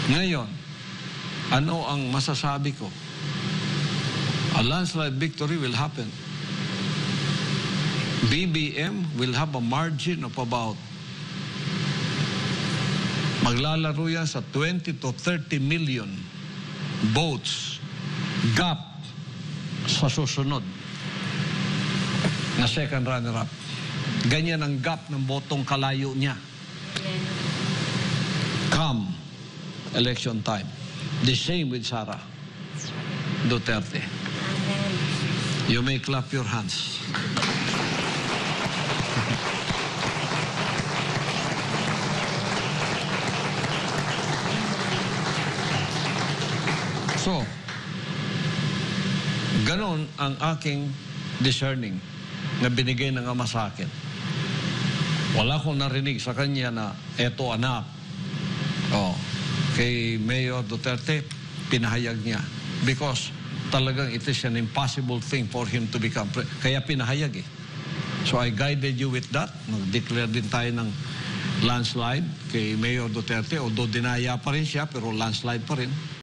Ngayon, ano ang masasabi ko? A landslide victory will happen. BBM will have a margin of about, maglalaro yan sa 20 to 30 million votes gap sa susunod na second runner-up. Ganyan ang gap ng botong kalayo niya. Come election time. The same with Sara Duterte. You may clap your hands. So, ganon ang aking discerning na binigay ng Ama sa akin. Wala akong narinig sa kanya na eto anak. Kay Mayor Duterte, pinahayag niya. Because talagang it is an impossible thing for him to become kaya pinahayag eh. So I guided you with that. Nag-declare din tayo ng landslide kay Mayor Duterte. Although dinaya pa rin siya, pero landslide pa rin.